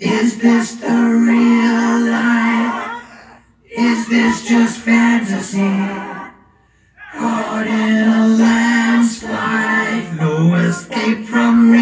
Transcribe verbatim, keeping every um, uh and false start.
Is this the real life? Is this just fantasy? Caught in a landslide, no escape from reality.